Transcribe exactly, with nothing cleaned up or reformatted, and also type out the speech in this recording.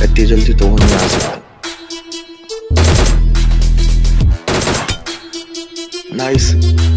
इतनी जल्दी तो वो नहीं आ सकता। नाइस।